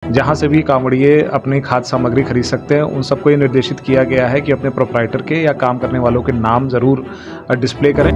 जहां से भी कांवड़िए अपनी खाद्य सामग्री खरीद सकते हैं, उन सबको ये निर्देशित किया गया है कि अपने प्रोप्राइटर के या काम करने वालों के नाम ज़रूर डिस्प्ले करें।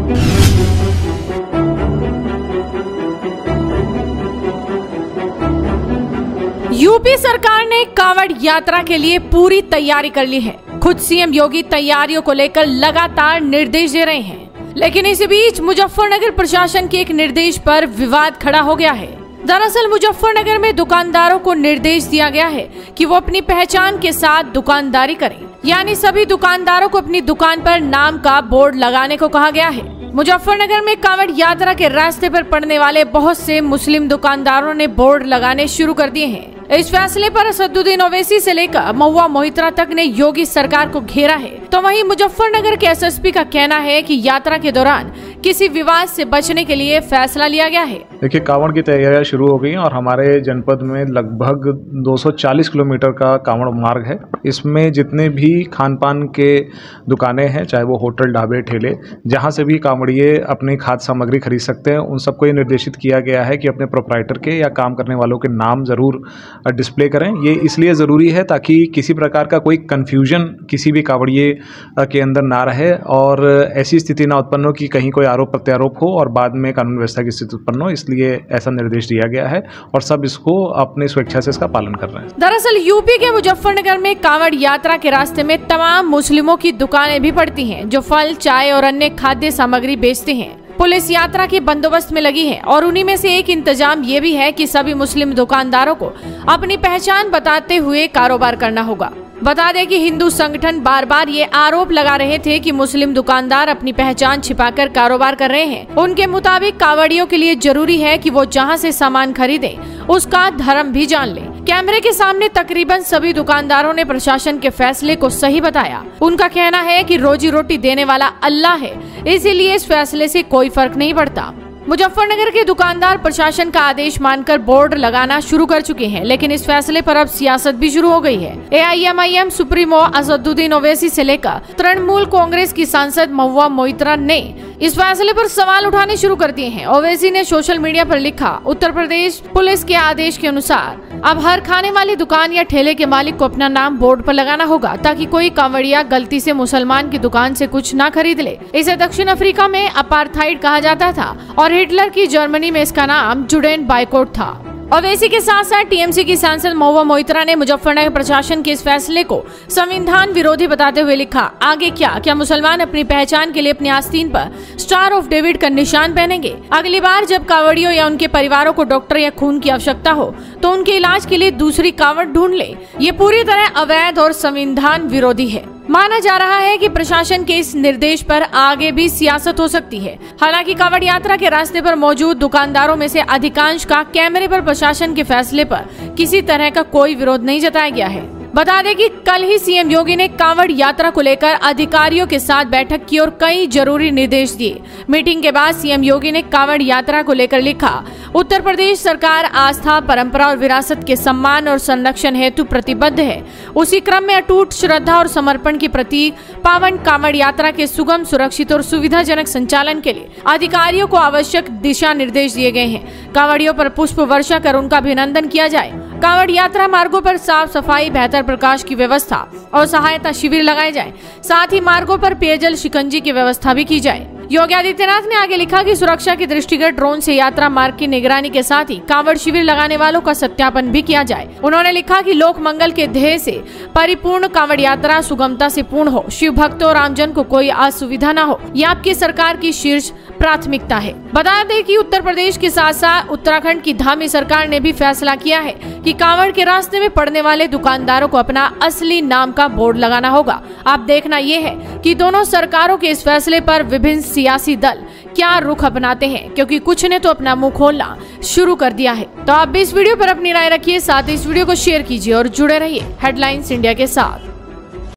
यूपी सरकार ने कांवड़ यात्रा के लिए पूरी तैयारी कर ली है। खुद सीएम योगी तैयारियों को लेकर लगातार निर्देश दे रहे हैं, लेकिन इसी बीच मुजफ्फरनगर प्रशासन के एक निर्देश पर विवाद खड़ा हो गया है। दरअसल मुजफ्फरनगर में दुकानदारों को निर्देश दिया गया है कि वो अपनी पहचान के साथ दुकानदारी करें, यानी सभी दुकानदारों को अपनी दुकान पर नाम का बोर्ड लगाने को कहा गया है। मुजफ्फरनगर में कांवड़ यात्रा के रास्ते पर पड़ने वाले बहुत से मुस्लिम दुकानदारों ने बोर्ड लगाने शुरू कर दिए हैं। इस फैसले पर असदुद्दीन ओवैसी से लेकर महुआ मोहित्रा तक ने योगी सरकार को घेरा है। तो वहीं मुजफ्फरनगर के एसएसपी का कहना है कि यात्रा के दौरान किसी विवाद से बचने के लिए फैसला लिया गया है। देखिए, कांवड़ की तैयारियां शुरू हो गई हैं और हमारे जनपद में लगभग 240 किलोमीटर का कांवड़ मार्ग है। इसमें जितने भी खान पान के दुकानें हैं, चाहे वो होटल, ढाबे, ठेले, जहां से भी कांवड़िए अपनी खाद्य सामग्री खरीद सकते हैं, उन सबको ये निर्देशित किया गया है कि अपने प्रोप्राइटर के या काम करने वालों के नाम ज़रूर डिस्प्ले करें। ये इसलिए ज़रूरी है ताकि किसी प्रकार का कोई कन्फ्यूजन किसी भी कांवड़िए के अंदर ना रहे और ऐसी स्थिति ना उत्पन्न हो कि कहीं कोई आरोप प्रत्यारोप हो और बाद में कानून व्यवस्था की स्थिति उत्पन्न हो। इसलिए ऐसा निर्देश दिया गया है और सब इसको अपनी स्वेच्छा से इसका पालन कर रहे हैं। दरअसल यूपी के मुजफ्फरनगर में कांवड़ यात्रा के रास्ते में तमाम मुस्लिमों की दुकानें भी पड़ती हैं, जो फल, चाय और अन्य खाद्य सामग्री बेचते हैं। पुलिस यात्रा के बंदोबस्त में लगी है और उन्हीं में से एक इंतजाम ये भी है कि सभी मुस्लिम दुकानदारों को अपनी पहचान बताते हुए कारोबार करना होगा। बता दें कि हिंदू संगठन बार बार ये आरोप लगा रहे थे कि मुस्लिम दुकानदार अपनी पहचान छिपाकर कारोबार कर रहे हैं। उनके मुताबिक कांवड़ियों के लिए जरूरी है कि वो जहां से सामान खरीदें उसका धर्म भी जान लें। कैमरे के सामने तकरीबन सभी दुकानदारों ने प्रशासन के फैसले को सही बताया। उनका कहना है कि रोजी रोटी देने वाला अल्लाह है, इसीलिए इस फैसले से कोई फर्क नहीं पड़ता। मुजफ्फरनगर के दुकानदार प्रशासन का आदेश मानकर बोर्ड लगाना शुरू कर चुके हैं, लेकिन इस फैसले पर अब सियासत भी शुरू हो गई है। एआईएमआईएम सुप्रीमो असदुद्दीन ओवैसी से लेकर तृणमूल कांग्रेस की सांसद महुआ मोहित्रा ने इस फैसले पर सवाल उठाने शुरू कर दिए हैं। ओवैसी ने सोशल मीडिया पर लिखा, उत्तर प्रदेश पुलिस के आदेश के अनुसार अब हर खाने वाली दुकान या ठेले के मालिक को अपना नाम बोर्ड पर लगाना होगा, ताकि कोई कांवड़िया गलती से मुसलमान की दुकान से कुछ न खरीद ले। इसे दक्षिण अफ्रीका में अपार्थाइड कहा जाता था और हिटलर की जर्मनी में इसका नाम जुडेन बायकॉट था। ओवैसी के साथ साथ टीएमसी की सांसद महुआ मोहित्रा ने मुजफ्फरनगर प्रशासन के इस फैसले को संविधान विरोधी बताते हुए लिखा, आगे क्या मुसलमान अपनी पहचान के लिए अपनी आस्तीन पर स्टार ऑफ डेविड का निशान पहनेंगे? अगली बार जब कांवड़ियों या उनके परिवारों को डॉक्टर या खून की आवश्यकता हो तो उनके इलाज के लिए दूसरी कांवड़ ढूंढ ले। ये पूरी तरह अवैध और संविधान विरोधी है। माना जा रहा है कि प्रशासन के इस निर्देश पर आगे भी सियासत हो सकती है। हालांकि कांवड़ यात्रा के रास्ते पर मौजूद दुकानदारों में से अधिकांश का कैमरे पर प्रशासन के फैसले पर किसी तरह का कोई विरोध नहीं जताया गया है। बता दें कि कल ही सीएम योगी ने कांवड़ यात्रा को लेकर अधिकारियों के साथ बैठक की और कई जरूरी निर्देश दिए। मीटिंग के बाद सीएम योगी ने कांवड़ यात्रा को लेकर लिखा, उत्तर प्रदेश सरकार आस्था, परंपरा और विरासत के सम्मान और संरक्षण हेतु प्रतिबद्ध है। उसी क्रम में अटूट श्रद्धा और समर्पण की प्रतीक पावन कांवड़ यात्रा के सुगम, सुरक्षित और सुविधाजनक संचालन के लिए अधिकारियों को आवश्यक दिशा निर्देश दिए गए हैं। कांवड़ियों पर पुष्प वर्षा कर उनका अभिनंदन किया जाए। कांवड़ यात्रा मार्गों पर साफ सफाई, बेहतर प्रकाश की व्यवस्था और सहायता शिविर लगाए जाए। साथ ही मार्गों पर पेयजल शिकंजी की व्यवस्था भी की जाए। योगी आदित्यनाथ ने आगे लिखा कि सुरक्षा के दृष्टिगत ड्रोन से यात्रा मार्ग की निगरानी के साथ ही कांवड़ शिविर लगाने वालों का सत्यापन भी किया जाए। उन्होंने लिखा कि लोक मंगल के ध्येय से परिपूर्ण कांवड़ यात्रा सुगमता से पूर्ण हो, शिव भक्तों और आमजन को कोई असुविधा न हो, ये आपकी सरकार की शीर्ष प्राथमिकता है। बता दें कि उत्तर प्रदेश के साथ साथ उत्तराखंड की धामी सरकार ने भी फैसला किया है कि कांवड़ के रास्ते में पड़ने वाले दुकानदारों को अपना असली नाम का बोर्ड लगाना होगा। अब देखना ये है कि दोनों सरकारों के इस फैसले पर विभिन्न सियासी दल क्या रुख अपनाते हैं, क्योंकि कुछ ने तो अपना मुंह खोलना शुरू कर दिया है। तो आप भी इस वीडियो पर अपनी राय रखिए, साथ ही इस वीडियो को शेयर कीजिए और जुड़े रहिए हेडलाइंस इंडिया के साथ।